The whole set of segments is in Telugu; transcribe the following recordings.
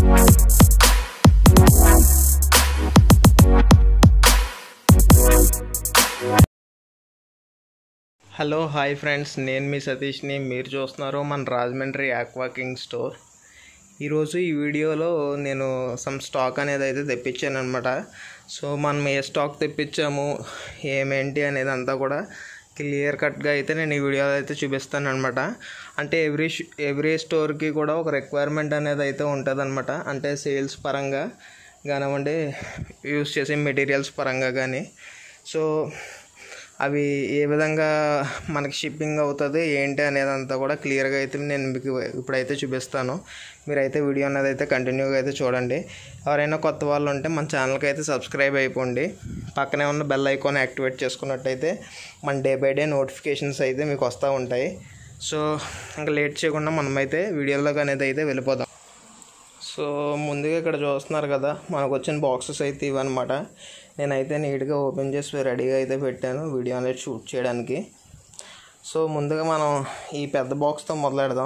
హలో హాయ్ ఫ్రెండ్స్, నేను మీ సతీష్ని. మీరు చూస్తున్నారు మన రాజమండ్రి ఆక్వా కింగ్ స్టోర్. ఈరోజు ఈ వీడియోలో నేను సమ్ స్టాక్ అనేది అయితే తెప్పించాను అనమాట. సో మనం ఏ స్టాక్ తెప్పించాము ఏమేంటి అనేది అంతా కూడా క్లియర్ కట్గా అయితే నేను ఈ వీడియోలో అయితే చూపిస్తాను అనమాట. అంటే ఎవ్రీ స్టోర్కి కూడా ఒక రిక్వైర్మెంట్ అనేది అయితే ఉంటుంది అనమాట. అంటే సేల్స్ పరంగా కానివ్వండి, యూస్ చేసే మెటీరియల్స్ పరంగా కానీ. సో అవి ఏ విధంగా మనకి షిప్పింగ్ అవుతుంది ఏంటి అనేది అంతా కూడా క్లియర్గా అయితే నేను మీకు ఇప్పుడైతే చూపిస్తాను. మీరైతే వీడియో అనేది అయితే కంటిన్యూగా అయితే చూడండి. ఎవరైనా కొత్త వాళ్ళు ఉంటే మన ఛానల్కి అయితే సబ్స్క్రైబ్ అయిపోండి. పక్కనే ఉన్న బెల్ ఐకాన్ యాక్టివేట్ చేసుకున్నట్టయితే మన డే బై డే నోటిఫికేషన్స్ అయితే మీకు వస్తూ ఉంటాయి. సో ఇంకా లేట్ చేయకుండా మనమైతే వీడియోలోకి అనేది అయితే వెళ్ళిపోదాం. సో ముందుగా ఇక్కడ చూస్తున్నారు కదా, మనకు వచ్చిన బాక్సెస్ అయితే ఇవన్నమాట. నేనైతే నీట్గా ఓపెన్ చేసి రెడీగా అయితే పెట్టాను వీడియో అనేది షూట్ చేయడానికి. సో ముందుగా మనం ఈ పెద్ద బాక్స్తో మొదలెడదాం.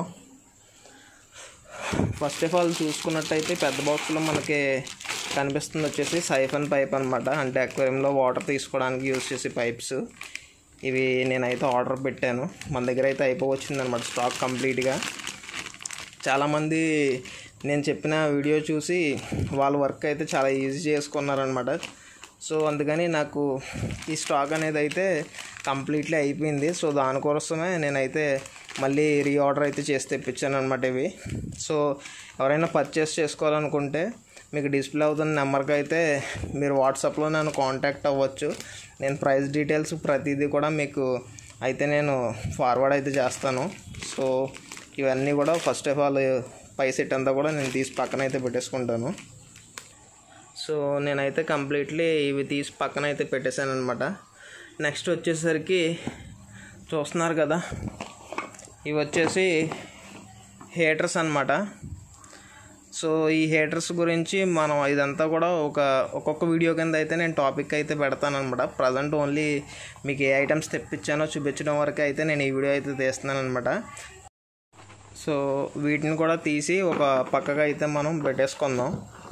ఫస్ట్ ఆఫ్ ఆల్ చూసుకున్నట్టయితే పెద్ద బాక్స్లో మనకి కనిపిస్తుంది వచ్చేసి సైఫన్ పైప్ అనమాట. అంటే అక్వేరియంలో వాటర్ తీసుకోవడానికి యూజ్ చేసే పైప్స్ ఇవి. నేనైతే ఆర్డర్ పెట్టాను, మన దగ్గర అయితే అయిపోవచ్చిందనమాట స్టాక్ కంప్లీట్గా. చాలామంది నేను చెప్పిన వీడియో చూసి వాళ్ళ వర్క్ అయితే చాలా ఈజీ చేసుకున్నారనమాట. సో అందుకని నాకు ఈ స్టాక్ అనేది అయితే కంప్లీట్లీ అయిపోయింది. సో దానికోసమే నేనైతే మళ్ళీ రీఆర్డర్ అయితే చేసి తెప్పించాను అనమాట ఇవి. సో ఎవరైనా పర్చేస్ చేసుకోవాలనుకుంటే మీకు డిస్ప్లే అవుతున్న నెంబర్కి అయితే మీరు వాట్సాప్లో నన్ను కాంటాక్ట్ అవ్వచ్చు. నేను ప్రైస్ డీటెయిల్స్ ప్రతిదీ కూడా మీకు అయితే నేను ఫార్వర్డ్ అయితే చేస్తాను. సో ఇవన్నీ కూడా ఫస్ట్ ఆఫ్ ఆల్ పై సెట్ అంతా కూడా నేను తీసి పక్కన అయితే పెట్టేసుకుంటాను. సో నేనైతే కంప్లీట్లీ ఇవి తీసి పక్కన అయితే పెట్టేశాను అనమాట. నెక్స్ట్ వచ్చేసరికి చూస్తున్నారు కదా, ఇవి వచ్చేసి హీటర్స్ అనమాట. సో ఈ హీటర్స్ గురించి మనం ఇదంతా కూడా ఒక్కొక్క వీడియో కింద అయితే నేను టాపిక్ అయితే పెడతాను అనమాట. ప్రజెంట్ ఓన్లీ మీకు ఏ ఐటమ్స్ తెప్పించానో చూపించడం వరకు అయితే నేను ఈ వీడియో అయితే తీస్తున్నాను అనమాట. సో వీటిని కూడా తీసి ఒక పక్కగా అయితే మనం పెట్టేసుకుందాం.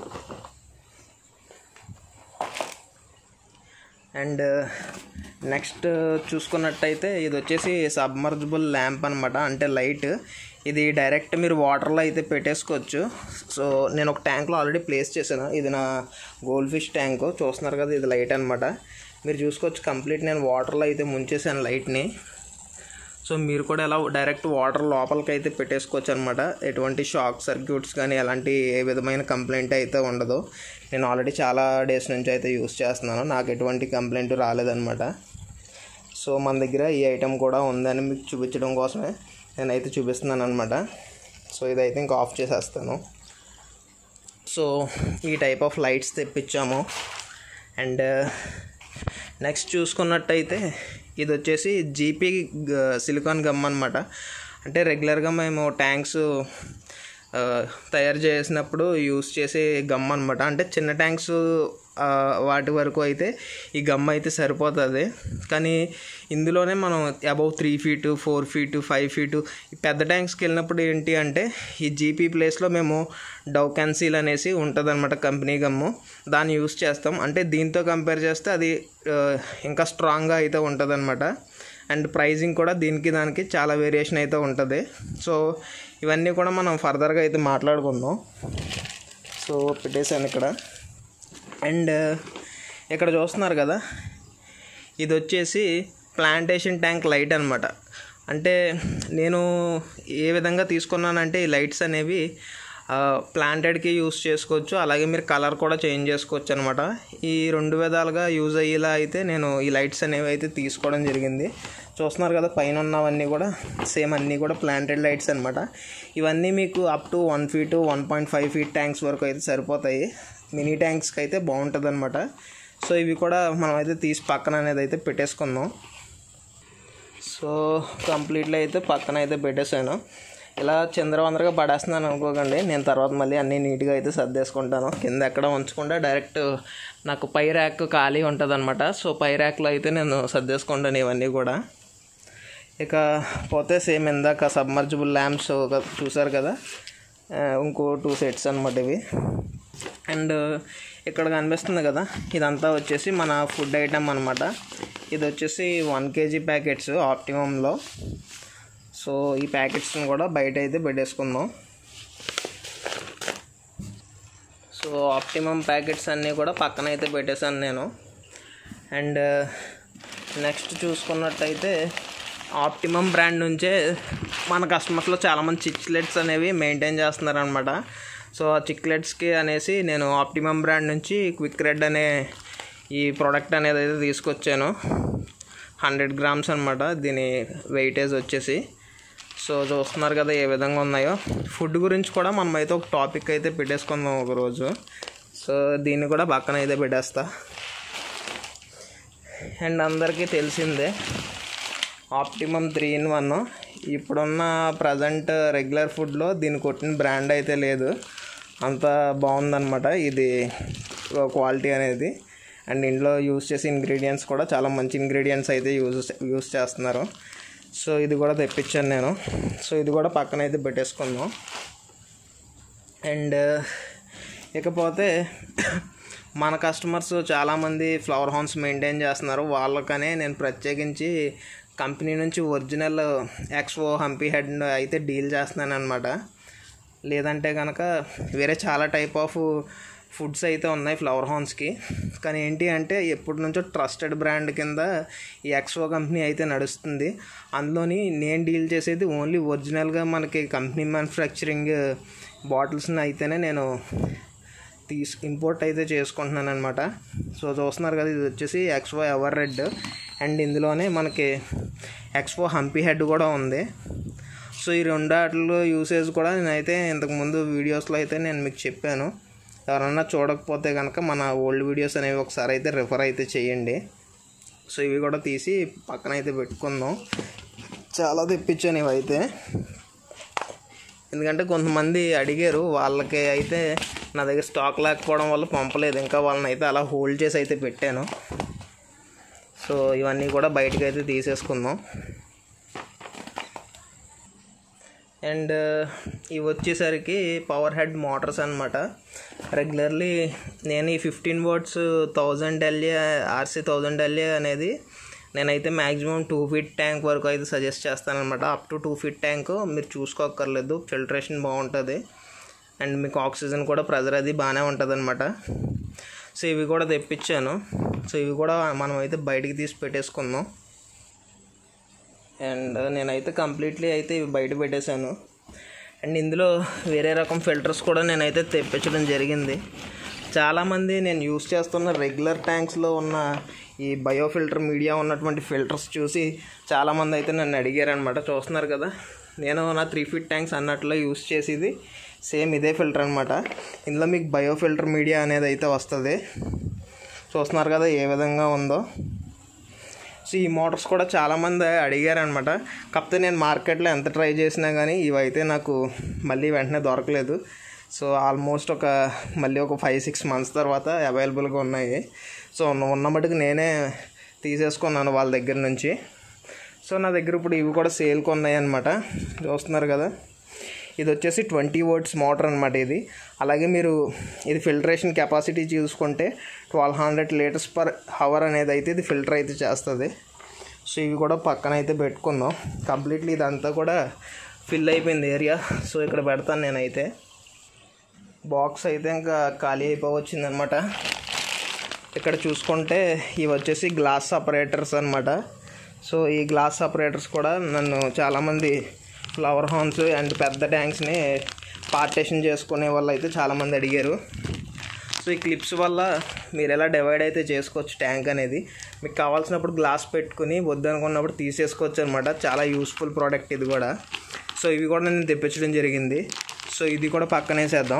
అండ్ నెక్స్ట్ చూసుకున్నట్టయితే ఇది వచ్చేసి సబ్మర్జిబుల్ ల్యాంప్ అనమాట. అంటే లైట్ ఇది డైరెక్ట్ మీరు వాటర్లో అయితే పెట్టేసుకోవచ్చు. సో నేను ఒక ట్యాంక్లో ఆల్రెడీ ప్లేస్ చేశాను. ఇది నా గోల్డ్ ఫిష్ ట్యాంకు. చూస్తున్నారు కదా, ఇది లైట్ అనమాట. మీరు చూసుకోవచ్చు కంప్లీట్ నేను వాటర్లో అయితే ముంచేసాను లైట్ని. సో మీరు కూడా ఎలా డైరెక్ట్ వాటర్ లోపలికి అయితే పెట్టేసుకోవచ్చు అనమాట. ఎటువంటి షాక్ సర్క్యూట్స్ కానీ ఎలాంటి ఏ విధమైన కంప్లైంట్ అయితే ఉండదు. నేను ఆల్రెడీ చాలా డేస్ నుంచి అయితే యూస్ చేస్తున్నాను, నాకు ఎటువంటి కంప్లైంట్ రాలేదన్నమాట. సో మన దగ్గర ఈ ఐటెం కూడా ఉందని మీకు చూపించడం కోసమే నేనైతే చూపిస్తున్నాను అనమాట. సో ఇదైతే ఇంకా ఆఫ్ చేసేస్తాను. సో ఈ టైప్ ఆఫ్ లైట్స్ తెప్పించాము. అండ్ నెక్స్ట్ చూసుకున్నట్టయితే ఇది వచ్చేసి జీపీ సిలికాన్ గమ్ అనమాట. అంటే రెగ్యులర్గా మేము ట్యాంక్స్ తయారు చేసినప్పుడు యూస్ చేసే గమ్ అనమాట. అంటే చిన్న ట్యాంక్స్ వాటి వరకు అయితే ఈ గమ్ అయితే సరిపోతుంది. కానీ ఇందులోనే మనం అబౌవ్ 3 feet 4 feet 5 feet ఈ పెద్ద ట్యాంక్స్కి వెళ్ళినప్పుడు ఏంటి అంటే ఈ జీపీ ప్లేస్లో మేము డవ్ క్యాన్సిల్ అనేసి ఉంటుంది అనమాట, కంపెనీ గమ్ము. దాన్ని యూస్ చేస్తాం. అంటే దీంతో కంపేర్ చేస్తే అది ఇంకా స్ట్రాంగ్గా అయితే ఉంటుంది అనమాట. అండ్ ప్రైజింగ్ కూడా దీనికి దానికి చాలా వేరియేషన్ అయితే ఉంటుంది. సో ఇవన్నీ కూడా మనం ఫర్దర్గా అయితే మాట్లాడుకుందాం. సో పెట్టేశాను ఇక్కడ. అండ్ ఇక్కడ చూస్తున్నారు కదా, ఇది వచ్చేసి ప్లాంటేషన్ ట్యాంక్ లైట్ అనమాట. అంటే నేను ఏ విధంగా తీసుకున్నానంటే ఈ లైట్స్ అనేవి ప్లాంటెడ్కి యూస్ చేసుకోవచ్చు, అలాగే మీరు కలర్ కూడా చేంజ్ చేసుకోవచ్చు అనమాట. ఈ 2 విధాలుగా యూజ్ అయ్యేలా అయితే నేను ఈ లైట్స్ అనేవి అయితే తీసుకోవడం జరిగింది. చూస్తున్నారు కదా, పైన ఉన్నవన్నీ కూడా సేమ్ అన్నీ కూడా ప్లాంటెడ్ లైట్స్ అనమాట. ఇవన్నీ మీకు up to 1 feet 1.5 feet tanks వరకు అయితే సరిపోతాయి. మినీ ట్యాంక్స్కి అయితే బాగుంటుంది అనమాట. సో ఇవి కూడా మనం అయితే తీసి పక్కన అనేది అయితే పెట్టేసుకుందాం. సో కంప్లీట్లీ అయితే పక్కన అయితే పెట్టేశాను. ఇలా చిందరవందరగా పడేస్తున్నాను అనుకోకండి, నేను తర్వాత మళ్ళీ అన్నీ నీట్గా అయితే సర్దేసుకుంటాను. కింద ఎక్కడ ఉంచకుండా డైరెక్ట్ నాకు పై ర్యాక్ ఖాళీ ఉంటుంది అనమాట. సో పై ర్యాక్లో అయితే నేను సర్దేసుకుంటాను ఇవన్నీ కూడా. ఇక పోతే సేమ్ ఇందాక సబ్మర్జిబుల్ ల్యాంప్స్ చూసారు కదా, ఇంకో 2 సెట్స్ అనమాట ఇవి. అండ్ ఇక్కడ కనిపిస్తుంది కదా, ఇదంతా వచ్చేసి మన ఫుడ్ ఐటమ్ అనమాట. ఇది వచ్చేసి 1 kg ప్యాకెట్స్ ఆప్టిమంలో. సో ఈ ప్యాకెట్స్ని కూడా బయట అయితే పెట్టేసుకుందాం. సో ఆప్టిమమ్ ప్యాకెట్స్ అన్నీ కూడా పక్కన అయితే పెట్టేశాను నేను. అండ్ నెక్స్ట్ చూసుకున్నట్టయితే ఆప్టిమమ్ బ్రాండ్ నుంచే మన కస్టమర్స్లో చాలామంది చిక్లెట్స్ అనేవి మెయింటైన్ చేస్తున్నారనమాట. సో ఆ చిక్లెట్స్కి అనేసి నేను ఆప్టిమమ్ బ్రాండ్ నుంచి క్విక్ రెడ్ అనే ఈ ప్రోడక్ట్ అనేది అయితే తీసుకొచ్చాను. 100 grams అనమాట దీని వెయిటేజ్ వచ్చేసి. సో చూస్తున్నారు కదా ఏ విధంగా ఉన్నాయో. ఫుడ్ గురించి కూడా మనమైతే ఒక టాపిక్ అయితే పెట్టేసుకుందాం ఒకరోజు. సో దీన్ని కూడా పక్కన అయితే పెట్టేస్తా. అండ్ అందరికీ తెలిసిందే ఆప్టిమమ్ 3-in-1. ఇప్పుడున్న ప్రజెంట్ రెగ్యులర్ ఫుడ్లో దీన్ని కొట్టిన బ్రాండ్ అయితే లేదు. అంత బాగుందన్నమాట ఇది క్వాలిటీ అనేది. అండ్ ఇంట్లో యూజ్ చేసే ఇంగ్రీడియంట్స్ కూడా చాలా మంచి ఇంగ్రీడియంట్స్ అయితే యూజ్ చేస్తున్నారు. సో ఇది కూడా తెప్పించాను నేను. సో ఇది కూడా పక్కన అయితే పెట్టేసుకుందాం. అండ్ ఇకపోతే మన కస్టమర్స్ చాలామంది ఫ్లవర్ హౌన్స్ మెయింటైన్ చేస్తున్నారు. వాళ్ళకనే నేను ప్రత్యేకించి కంపెనీ నుంచి ఒరిజినల్ ఎక్స్వో హంపీ హెడ్ అయితే డీల్ చేస్తున్నాను అనమాట. లేదంటే కనుక వేరే చాలా టైప్ ఆఫ్ ఫుడ్స్ అయితే ఉన్నాయి ఫ్లవర్ హౌన్స్కి. కానీ ఏంటి అంటే ఎప్పటి నుంచో ట్రస్టెడ్ బ్రాండ్ కింద ఈ ఎక్స్వో కంపెనీ అయితే నడుస్తుంది. అందులోని నేను డీల్ చేసేది ఓన్లీ ఒరిజినల్గా మనకి కంపెనీ మ్యానుఫ్యాక్చరింగ్ బాటిల్స్ని అయితేనే నేను ఇంపోర్ట్ అయితే చేసుకుంటున్నాను అనమాట. సో చూస్తున్నారు కదా, ఇది వచ్చేసి ఎక్స్వో ఎవర్ రెడ్. అండ్ ఇందులోనే మనకి ఎక్స్వో హంపీ హెడ్ కూడా ఉంది. సో ఈ రెండాటిలో యూసేజ్ కూడా నేనైతే ఇంతకుముందు వీడియోస్లో అయితే నేను మీకు చెప్పాను. ఎవరన్నా చూడకపోతే కనుక మన ఓల్డ్ వీడియోస్ అనేవి ఒకసారి అయితే రిఫర్ అయితే చేయండి. సో ఇవి కూడా తీసి పక్కన అయితే పెట్టుకుందాం. చాలా తెప్పించాను ఇవైతే, ఎందుకంటే కొంతమంది అడిగారు. వాళ్ళకి అయితే నా దగ్గర స్టాక్ లేకపోవడం వల్ల పంపలేదు. ఇంకా వాళ్ళని అయితే అలా హోల్డ్ చేసి అయితే పెట్టాను. సో ఇవన్నీ కూడా బయటకు అయితే తీసేసుకుందాం. అండ్ ఇవి వచ్చేసరికి పవర్ హెడ్ మోటార్స్ అనమాట. రెగ్యులర్లీ నేను ఈ 15 watts 1000 LA RC 1000 LA అనేది నేనైతే మ్యాక్సిమం 2 feet ట్యాంక్ వరకు అయితే సజెస్ట్ చేస్తాను అనమాట. అప్ టు 2 feet ట్యాంక్ మీరు చూసుకోక్కర్లేదు, ఫిల్టరేషన్ బాగుంటుంది. అండ్ మీకు ఆక్సిజన్ కూడా ప్రెజర్ అది బాగానే ఉంటుంది అనమాట. సో ఇవి కూడా తెప్పించాను. సో ఇవి కూడా మనం అయితే బయటికి తీసి పెట్టేసుకుందాం. అండ్ నేనైతే కంప్లీట్లీ అయితే ఇవి బయట పెట్టేశాను. అండ్ ఇందులో వేరే రకం ఫిల్టర్స్ కూడా నేనైతే తెప్పించడం జరిగింది. చాలామంది నేను యూస్ చేస్తున్న రెగ్యులర్ ట్యాంక్స్లో ఉన్న ఈ బయోఫిల్టర్ మీడియా ఉన్నటువంటి ఫిల్టర్స్ చూసి చాలామంది అయితే నన్ను అడిగారనమాట. చూస్తున్నారు కదా, నేను నా 3 feet ట్యాంక్స్ అన్నట్లో యూస్ చేసేది సేమ్ ఇదే ఫిల్టర్ అనమాట. ఇందులో మీకు బయోఫిల్టర్ మీడియా అనేది అయితే వస్తుంది. చూస్తున్నారు కదా ఏ విధంగా ఉందో. సో ఈ మోటార్స్ కూడా చాలామంది అడిగారనమాట. కాకపోతే నేను మార్కెట్లో ఎంత ట్రై చేసినా కానీ ఇవైతే నాకు మళ్ళీ వెంటనే దొరకలేదు. సో ఆల్మోస్ట్ మళ్ళీ ఒక 5-6 months తర్వాత అవైలబుల్గా ఉన్నాయి. సో ఉన్న మటుకు నేనే తీసేసుకున్నాను వాళ్ళ దగ్గర నుంచి. సో నా దగ్గర ఇప్పుడు ఇవి కూడా సేల్కి ఉన్నాయి అనమాట. చూస్తున్నారు కదా, ఇది వచ్చేసి 20 watts మోటార్ అనమాట ఇది. అలాగే మీరు ఇది ఫిల్టరేషన్ కెపాసిటీ చూసుకుంటే 1200 liters per hour అనేది అయితే ఇది ఫిల్టర్ అయితే చేస్తుంది. సో ఇవి కూడా పక్కన అయితే పెట్టుకుందాం. కంప్లీట్లీ ఇదంతా కూడా ఫిల్ అయిపోయింది ఏరియా. సో ఇక్కడ పెడతాను నేనైతే. బాక్స్ అయితే ఇంకా ఖాళీ అయిపోవచ్చింది అనమాట. ఇక్కడ చూసుకుంటే ఇవి వచ్చేసి గ్లాస్ సపరేటర్స్ అనమాట. సో ఈ గ్లాస్ సపరేటర్స్ కూడా నన్ను చాలామంది ఫ్లవర్ హౌన్స్ అండ్ పెద్ద ట్యాంక్స్ని పార్టేషన్ చేసుకునే వాళ్ళు అయితే చాలామంది అడిగారు. సో ఈ క్లిప్స్ వల్ల మీరు ఎలా డివైడ్ అయితే చేసుకోవచ్చు ట్యాంక్ అనేది. మీకు కావాల్సినప్పుడు గ్లాస్ పెట్టుకుని వద్దనుకున్నప్పుడు తీసేసుకోవచ్చు అనమాట. చాలా యూస్ఫుల్ ప్రోడక్ట్ ఇది కూడా. సో ఇవి కూడా నేను తెప్పించడం జరిగింది. సో ఇది కూడా పక్కనేసేద్దాం.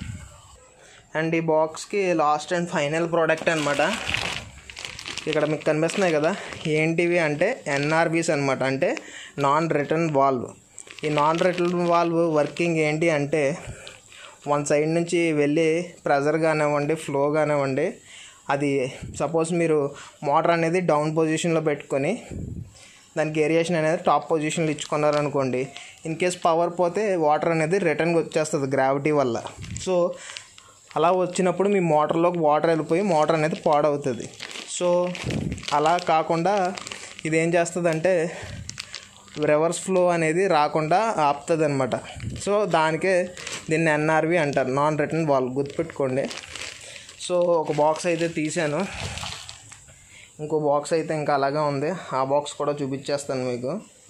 అండ్ ఈ బాక్స్కి లాస్ట్ అండ్ ఫైనల్ ప్రోడక్ట్ అనమాట. ఇక్కడ మీకు కనిపిస్తున్నాయి కదా, ఏంటివి అంటే NRVs అనమాట. అంటే నాన్ రిటర్న్ వాల్వ్. ఈ నాన్ రిటర్న్ వాల్వ్ వర్కింగ్ ఏంటి అంటే, వన్ సైడ్ నుంచి వెళ్ళి ప్రెజర్ కానివ్వండి, ఫ్లో కానివ్వండి, అది సపోజ్ మీరు మోటార్ అనేది డౌన్ పొజిషన్లో పెట్టుకొని దానికి ఏరియేషన్ అనేది టాప్ పొజిషన్లో ఇచ్చుకున్నారనుకోండి, ఇన్ కేస్ పవర్ పోతే వాటర్ అనేది రిటర్న్గా వచ్చేస్తుంది గ్రావిటీ వల్ల. సో అలా వచ్చినప్పుడు మీ మోటార్లోకి వాటర్ వెళ్ళిపోయి మోటార్ అనేది పాడవుతుంది. సో అలా కాకుండా ఇదేం చేస్తుందంటే రివర్స్ ఫ్లో అనేది రాకుండా ఆపుతుంది అనమాట. సో దానికే దీన్ని ఎన్ఆర్వి అంటారు, నాన్ రిటర్న్ వాల్వ్, గుర్తుపెట్టుకోండి. సో ఒక బాక్స్ అయితే తీసాను, ఇంకో బాక్స్ అయితే ఇంకా అలాగే ఉంది, ఆ బాక్స్ కూడా చూపించేస్తాను మీకు.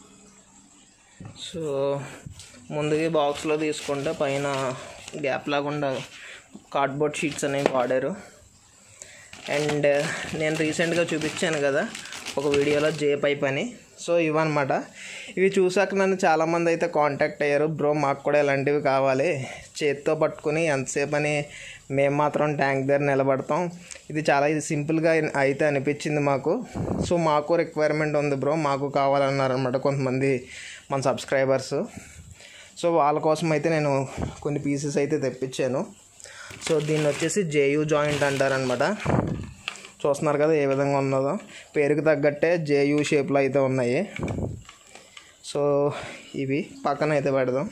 సో ముందుగా బాక్స్లో తీసుకుంటే పైన గ్యాప్ లాకుండా కార్డ్బోర్డ్ షీట్స్ అనేవి వాడారు. అండ్ నేను రీసెంట్గా చూపించాను కదా ఒక వీడియోలో జే పైప్ అని. సో ఇవన్నమాట. ఇవి చూసాక నన్ను చాలామంది అయితే కాంటాక్ట్ అయ్యారు, బ్రో మాకు కూడా ఇలాంటివి కావాలి, చేతితో పట్టుకుని ఎంతసేపు అని మేము మాత్రం ట్యాంక్ దగ్గర నిలబడతాం, ఇది చాలా సింపుల్గా అయితే అనిపించింది మాకు. సో మాకు రిక్వైర్మెంట్ ఉంది బ్రో, మాకు కావాలన్నారనమాట కొంతమంది మన సబ్స్క్రైబర్స్. సో వాళ్ళ కోసం అయితే నేను కొన్ని పీసెస్ అయితే తెప్పించాను. సో దీన్ని వచ్చేసి జేయూ జాయింట్ అంటారనమాట. చూస్తున్నారు కదా ఏ విధంగా ఉన్నదో, పేరుకి తగ్గట్టే జేయూ షేప్లో అయితే ఉన్నాయి. సో ఇవి పక్కన అయితే పెడదాం.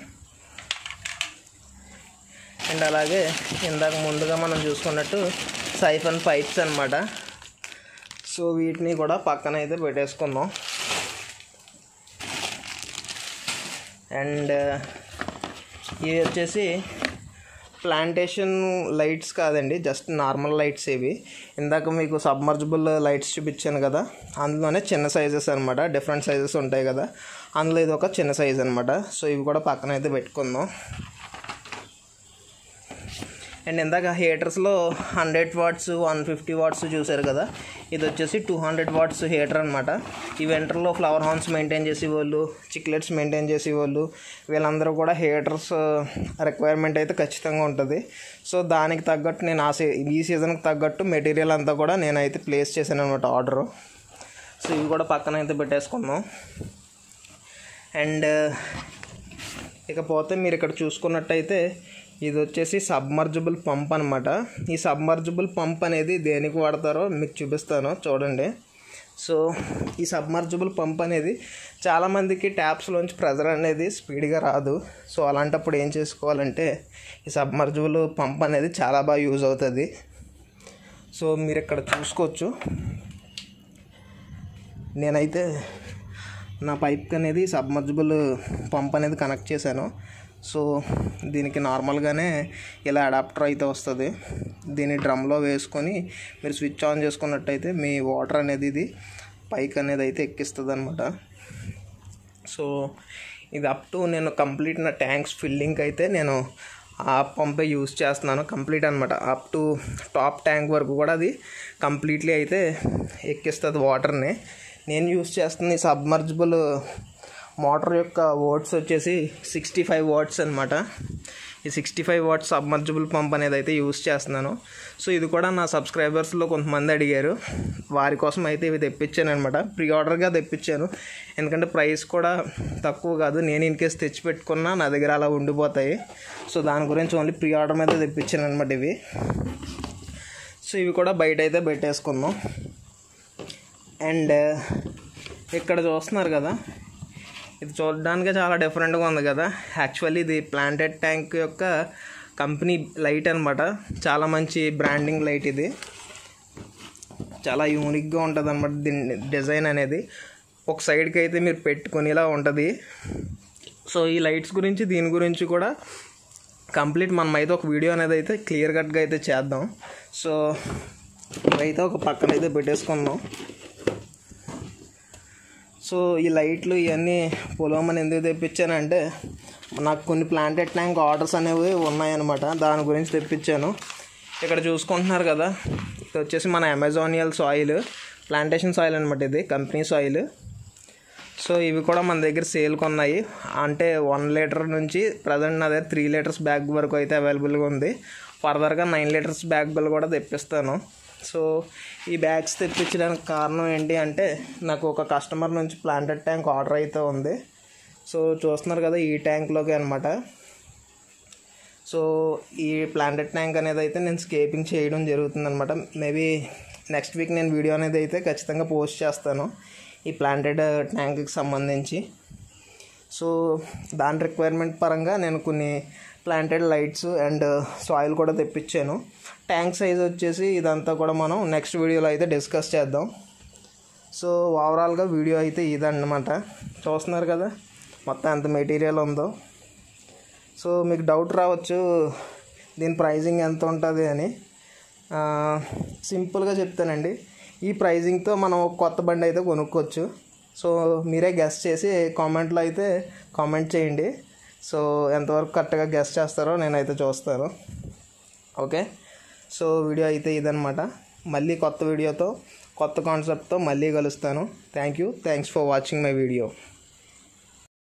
అండ్ అలాగే ఇందాక ముందుగా మనం చూసుకున్నట్టు సైఫన్ పైప్స్ అనమాట. సో వీటిని కూడా పక్కన అయితే పెట్టేసుకుందాం. అండ్ ఇవి వచ్చేసి ప్లాంటేషన్ లైట్స్ కాదండి, జస్ట్ నార్మల్ లైట్స్. ఇవి ఇందాక మీకు సబ్మర్జిబుల్ లైట్స్ చూపించాను కదా, అందులోనే చిన్న సైజెస్ అనమాట, డిఫరెంట్ సైజెస్ ఉంటాయి కదా, అందులో ఇది ఒక చిన్న సైజ్ అనమాట. సో ఇవి కూడా పక్కన అయితే పెట్టుకుందాం. అండ్ ఇందాక హీటర్స్లో 100 వాట్స్ 150 వాట్స్ చూసారు కదా, ఇది వచ్చేసి 200 వాట్స్ హీటర్ అనమాట. ఈ వింటర్లో ఫ్లవర్ హార్న్స్ మెయింటైన్ చేసేవాళ్ళు, చిక్లెట్స్ మెయింటైన్ చేసేవాళ్ళు, వీళ్ళందరూ కూడా హీటర్స్ రిక్వైర్మెంట్ అయితే ఖచ్చితంగా ఉంటుంది. సో దానికి తగ్గట్టు నేను ఈ సీజన్కి తగ్గట్టు మెటీరియల్ అంతా కూడా నేనైతే ప్లేస్ చేశాను అనమాట, ఆర్డరు. సో ఇవి కూడా పక్కన అయితే పెట్టేసుకుందాం. అండ్ ఇకపోతే మీరు ఇక్కడ చూసుకున్నట్టయితే ఇది వచ్చేసి సబ్మర్జిబుల్ పంప్ అనమాట. ఈ సబ్మర్జిబుల్ పంప్ అనేది దేనికి వాడతారో మీకు చూపిస్తాను చూడండి. సో ఈ సబ్మర్జిబుల్ పంప్ అనేది చాలామందికి ట్యాప్స్లోంచి ప్రెజర్ అనేది స్పీడ్గా రాదు. సో అలాంటప్పుడు ఏం చేసుకోవాలంటే ఈ సబ్మర్జిబుల్ పంప్ అనేది చాలా బాగా యూజ్ అవుతుంది. సో మీరు ఇక్కడ చూసుకోవచ్చు, నేనైతే నా పైప్కి అనేది సబ్మర్జిబుల్ పంప్ అనేది కనెక్ట్ చేశాను. సో దీనికి నార్మల్గానే ఇలా అడాప్టర్ అయితే వస్తుంది, దీన్ని డ్రమ్లో వేసుకొని మీరు స్విచ్ ఆన్ చేసుకున్నట్టయితే మీ వాటర్ అనేది ఇది పైకి అనేది అయితే ఎక్కిస్తుంది అనమాట. సో ఇది అప్ టు నేను కంప్లీట్ నా ట్యాంక్స్ ఫిల్లింగ్కి అయితే నేను ఆ పంపే యూజ్ చేస్తున్నాను, కంప్లీట్ అనమాట. అప్ టు టాప్ ట్యాంక్ వరకు కూడా అది కంప్లీట్లీ అయితే ఎక్కిస్తుంది వాటర్ని. నేను యూజ్ చేస్తున్న ఈ సబ్మర్జిబుల్ మోటార్ యొక్క వాట్స్ వచ్చేసి 65 వాట్స్ అనమాట. ఈ 65 వాట్స్ సబ్మర్జిబుల్ పంప్ అనేది అయితే యూజ్ చేస్తున్నాను. సో ఇది కూడా నా సబ్స్క్రైబర్స్లో కొంతమంది అడిగారు, వారి కోసం అయితే ఇవి తెప్పించాను అనమాట. ప్రీ ఆర్డర్గా తెప్పించాను, ఎందుకంటే ప్రైస్ కూడా తక్కువ కాదు, నేను ఇన్ కేసు తెచ్చి పెట్టుకున్నా నా దగ్గర అలా ఉండిపోతాయి. సో దాని గురించి ఓన్లీ ప్రీ ఆర్డర్ మీద తెప్పించాను అనమాట ఇవి. సో ఇవి కూడా బయట అయితే పెట్టేసుకుందాం. అండ్ ఇక్కడ చూస్తున్నారు కదా, ఇది చూడడానికి చాలా డిఫరెంట్గా ఉంది కదా. యాక్చువల్లీ ఇది ప్లాంటెడ్ ట్యాంక్ యొక్క కంపెనీ లైట్ అనమాట, చాలా మంచి బ్రాండింగ్ లైట్. ఇది చాలా యూనిక్గా ఉంటుంది అనమాట దీని డిజైన్ అనేది. ఒక సైడ్కి అయితే మీరు పెట్టుకునేలా ఉంటుంది. సో ఈ లైట్స్ గురించి దీని గురించి కూడా కంప్లీట్ మనం అయితే ఒక వీడియో అనేది అయితే క్లియర్ కట్గా అయితే చేద్దాం. సో ఇవైతే ఒక పక్కన అయితే పెట్టేసుకుందాం. సో ఈ లైట్లు ఇవన్నీ పొలమని ఎందుకు తెప్పించానంటే నాకు కొన్ని ప్లాంటెడ్ ట్యాంక్ ఆర్డర్స్ అనేవి ఉన్నాయన్నమాట, దాని గురించి తెప్పించాను. ఇక్కడ చూసుకుంటున్నారు కదా, ఇది వచ్చేసి మన అమెజానియల్ సాయిల్, ప్లాంటేషన్ సాయిల్ అనమాట, ఇది కంపెనీ సాయిల్. సో ఇవి కూడా మన దగ్గర సేల్కి ఉన్నాయి, అంటే 1 లీటర్ నుంచి ప్రజెంట్ నా దగ్గర 3 లీటర్స్ బ్యాగ్ వరకు అయితే అవైలబుల్గా ఉంది. ఫర్దర్గా 9 లీటర్స్ బ్యాగులు కూడా తెప్పిస్తాను. సో ఈ బ్యాగ్స్ తెప్పించడానికి కారణం ఏంటి అంటే నాకు ఒక కస్టమర్ నుంచి ప్లాంటెడ్ ట్యాంక్ ఆర్డర్ అయితే ఉంది. సో చూస్తున్నారు కదా ఈ ట్యాంక్లోకి అనమాట. సో ఈ ప్లాంటెడ్ ట్యాంక్ అనేది అయితే నేను స్కేపింగ్ చేయడం జరుగుతుంది అనమాట. మేబీ నెక్స్ట్ వీక్ నేను వీడియో అనేది అయితే ఖచ్చితంగా పోస్ట్ చేస్తాను. ఈ ప్లాంటెడ్ ట్యాంక్కి సంబంధించి. సో దాని రిక్వైర్మెంట్ పరంగా నేను కొన్ని ప్లాంటెడ్ లైట్స్ అండ్ సాయిల్ కూడా తెప్పించాను. ట్యాంక్ సైజ్ వచ్చేసి ఇదంతా కూడా మనం నెక్స్ట్ వీడియోలో అయితే డిస్కస్ చేద్దాం. సో ఓవరాల్గా వీడియో అయితే ఇదన్నమాట. చూస్తున్నారు కదా మొత్తం ఎంత మెటీరియల్ ఉందో. సో మీకు డౌట్ రావచ్చు దీని ప్రైజింగ్ ఎంత ఉంటుంది అని. సింపుల్గా చెప్తానండి, ఈ ప్రైజింగ్తో మనం ఒక కొత్త బండి అయితే కొనుక్కోవచ్చు. సో మీరే గెస్ చేసి కామెంట్లో అయితే కామెంట్ చేయండి. సో ఎంతవరకు కరెక్ట్గా గెస్ చేస్తారో నేనైతే చూస్తాను. ఓకే, సో వీడియో అయితే ఇదన్నమాట. మళ్ళీ కొత్త వీడియోతో కొత్త కాన్సెప్ట్తో మళ్ళీ కలుస్తాను. Thanks for watching my video.